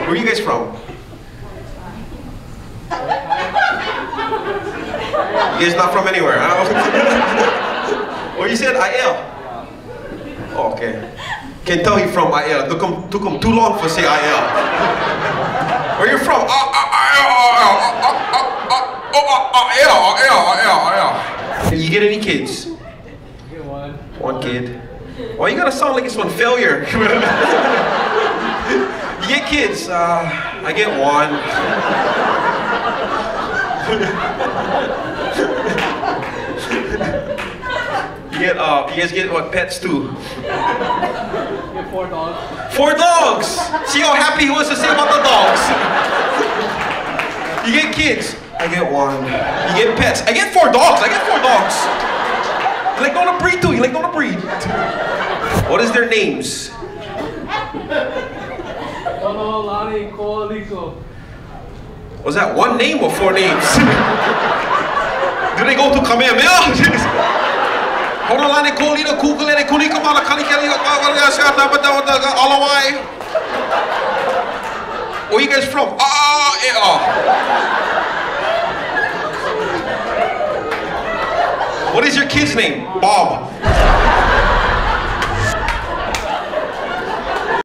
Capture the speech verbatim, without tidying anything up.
Where are you guys from? You guys not from anywhere, huh? What you said? I L? Oh, okay. Can tell he from I L. Took him, took him too long for say I L. Where you from? I L. You get any kids? Get one. One kid. Why you gotta sound like it's one failure? You get kids? Uh, I get one. You get, uh, you guys get what, pets too? Get four dogs. Four dogs! See how happy he was to say about the dogs. You get kids? I get one. You get pets? I get four dogs. I get four dogs. You like going to breed too. You like going to breed. What is their names? Ono, Lani, Ko, Liko. Was that one name or four names? Do they go to Kamehameha? Where you guys from? Ah, eh, ah. What is your kid's name? Bob.